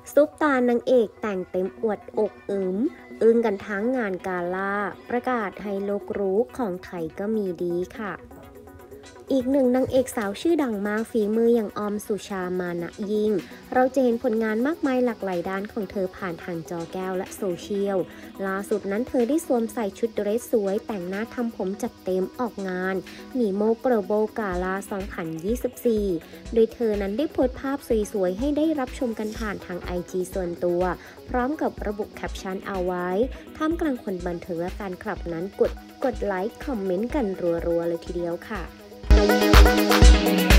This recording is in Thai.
ซุปตานางเอกแต่งเต็มอวดอกอึ้งกันทั้งงานกาล่าประกาศให้โลกรู้ของไทยก็มีดีค่ะอีกหนึ่งนางเอกสาวชื่อดังมากฝีมืออย่างออมสุชามานะยิ่งเราจะเห็นผลงานมากมายหลากหลายด้านของเธอผ่านทางจอแก้วและโซเชียลล่าสุดนั้นเธอได้สวมใส่ชุดเดรสสวยแต่งหน้าทำผมจัดเต็มออกงานนีโมโกลบอลกาลา2024โดยเธอนั้นได้โพสต์ภาพสวยๆให้ได้รับชมกันผ่านทาง IG ส่วนตัวพร้อมกับระบุแคปชั่นเอาไว้ท่ามกลางคนบันเทิงและแฟนคลับนั้นกดไลค์คอมเมนต์กันรัวๆเลยทีเดียวค่ะ